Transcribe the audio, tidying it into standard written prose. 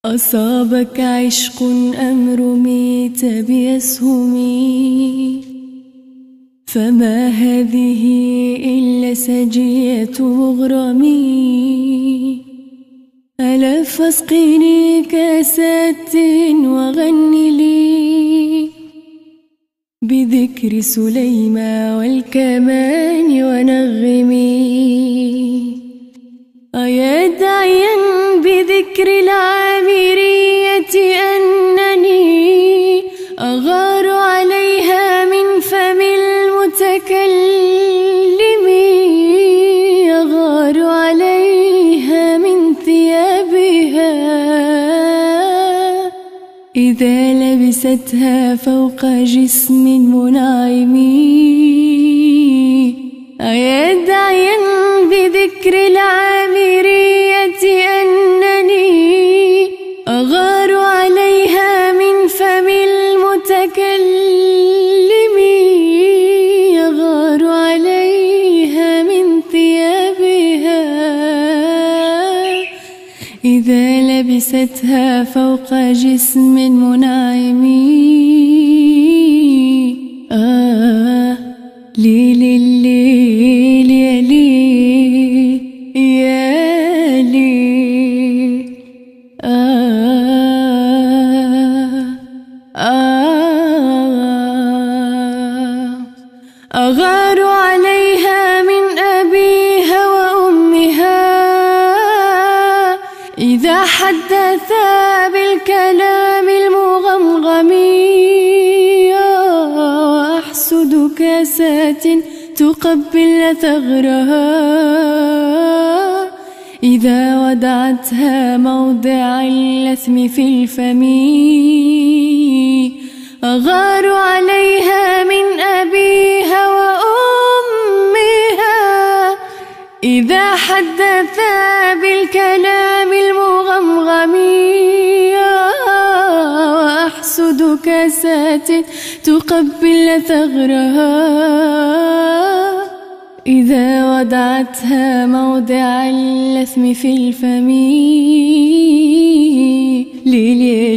أصابك عشق أم رميت بأسهم، فما هذه إلا سجية مغرمي. ألا فاسقني كاسات وغن لي بذكر سليمان والكمان ونغمي. أيا داعيا بذكر العامرية أنني أغار عليها من فم المتكلم، أغار عليها من ثيابها إذا لبستها فوق جسم منعم. أيا داعيا بذكر العامرية أنني أغار عليها من فم المتكلم، أغار عليها من ثيابها إذا لبستها فوق جسم منعم. لي لي لي لي لي يا لي أغار عليها من أبيها وأمها إذا حدثا بالكلام المغمغم، وأحسد كاسات تقبل ثغرها إذا ودعتها موضع اللثم في الفم. أغار عليها من أبيها وأمها إذا حدثا بالكلام المغمغم، وأحسد كاسات تقبل ثغرها إذا ودعتها موضع اللثم في الفم. لي